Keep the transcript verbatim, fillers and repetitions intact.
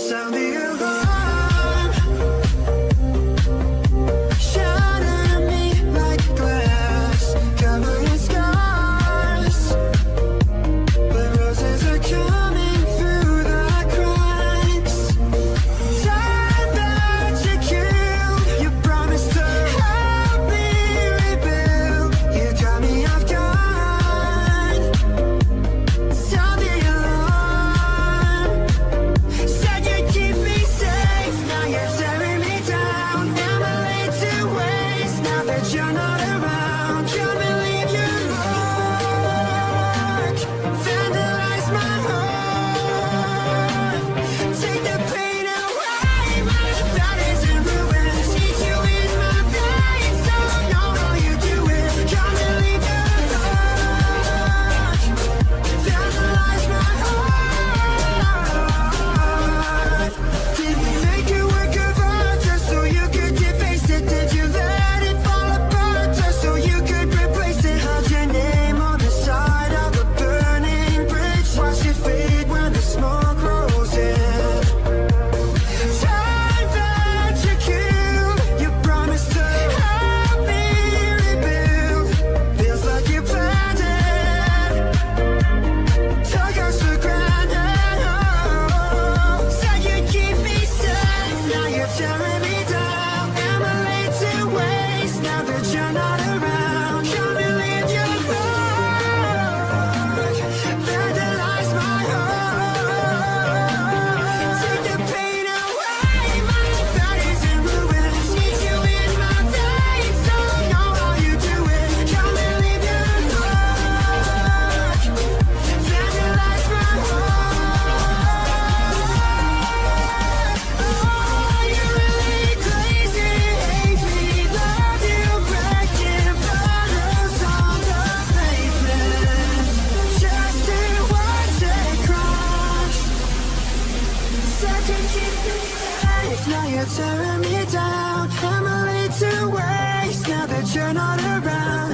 Sound the alarm, shatter me like glass, covered in scars, but roses are coming through the cracks. Time that you killed, you promised to help me rebuild. You got me off guard. Sound the alarm, said you'd keep me safe, now you're tearing me down. Am I laid to waste now that you're not around? Can't believe you look, vandalize my heart. Take the pain away, my body's in ruins. Need you in my veins, don't know how you do it. Can't believe you look, vandalize my heart. Did we make it work of art just so you could deface it? Did you let it fall apart just so you could replace it? How'd your name on the side of a burning bridge? Watch it fade when the smoke rolls in. Time that you killed, you promised to help me rebuild. Feels like you planned it, took us for granted. Oh, said you'd keep me safe, now you're tearing me down. Am I laid to waste now that you're not around? Can't believe you look, vandalize my heart. Take the pain away, my body's in ruins. Need you in my veins, don't know how you do it. Can't believe you look, vandalize my heart. Oh, you're really crazy, hate me, love you, breaking bottles on the pavement. Just to watch it crash. Said you'd keep me safe, now you're tearing me down. Am I laid to waste now that you're not around?